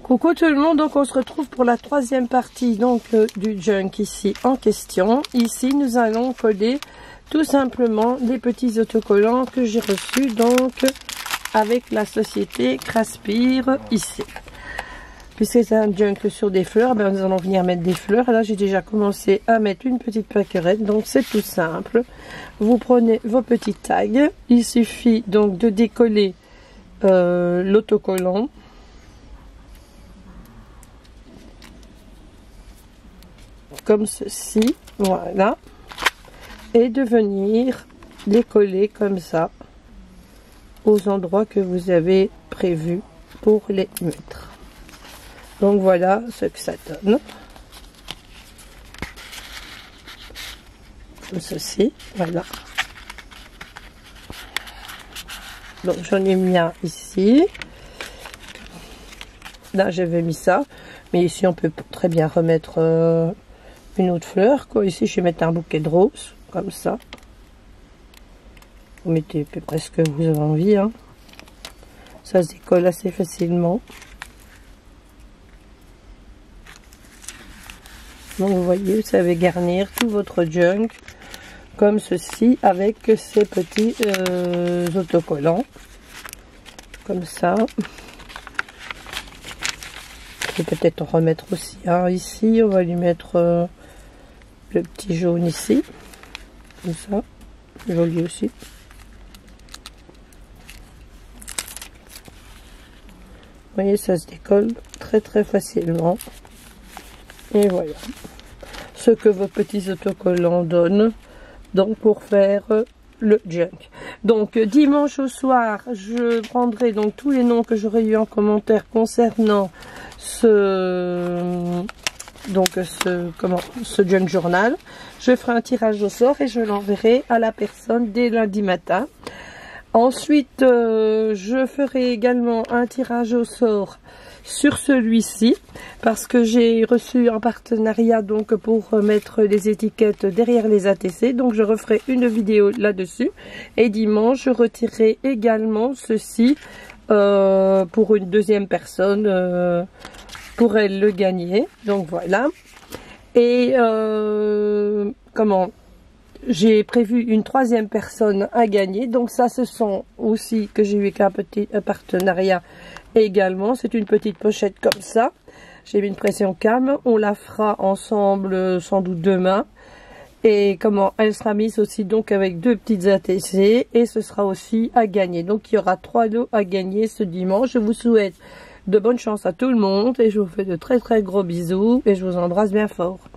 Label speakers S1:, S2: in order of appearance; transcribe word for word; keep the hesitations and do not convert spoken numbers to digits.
S1: Coucou tout le monde, donc on se retrouve pour la troisième partie donc euh, du junk ici en question. Ici nous allons coller tout simplement des petits autocollants que j'ai reçus donc avec la société Craspire ici. Puisque c'est un junk sur des fleurs, ben nous allons venir mettre des fleurs. Là j'ai déjà commencé à mettre une petite paquerette, donc c'est tout simple. Vous prenez vos petits tags, il suffit donc de décoller euh, l'autocollant. Comme ceci, voilà, et de venir les coller comme ça aux endroits que vous avez prévus pour les mettre. Donc voilà ce que ça donne, comme ceci, voilà. Donc j'en ai mis un ici, là j'avais mis ça, mais ici on peut très bien remettre euh, une autre fleur, quoi. Ici je vais mettre un bouquet de roses comme ça, vous mettez à peu près ce que vous avez envie, hein. Ça se décolle assez facilement. Donc vous voyez, vous savez garnir tout votre junk comme ceci avec ces petits euh, autocollants comme ça. Je vais peut-être en remettre aussi un hein, ici. On va lui mettre euh, le petit jaune ici, comme ça, joli aussi. Vous voyez, ça se décolle très très facilement. Et voilà ce que vos petits autocollants donnent donc pour faire le junk. Donc dimanche au soir, je prendrai donc tous les noms que j'aurais eu en commentaire concernant ce donc ce comment ce junk journal. Je ferai un tirage au sort et je l'enverrai à la personne dès lundi matin. Ensuite, euh, je ferai également un tirage au sort sur celui-ci parce que j'ai reçu un partenariat donc pour mettre les étiquettes derrière les A T C, donc je referai une vidéo là-dessus. Et dimanche, je retirerai également ceci euh, pour une deuxième personne euh, pour elle le gagner. Donc voilà. Et euh, comment j'ai prévu une troisième personne à gagner. Donc ça, ce sont aussi que j'ai eu avec un petit un partenariat également. C'est une petite pochette comme ça. J'ai mis une pression cam. On la fera ensemble sans doute demain. Et comment elle sera mise aussi donc avec deux petites A T C. Et ce sera aussi à gagner. Donc il y aura trois lots à gagner ce dimanche. Je vous souhaite de bonnes chances à tout le monde. Et je vous fais de très très gros bisous. Et je vous embrasse bien fort.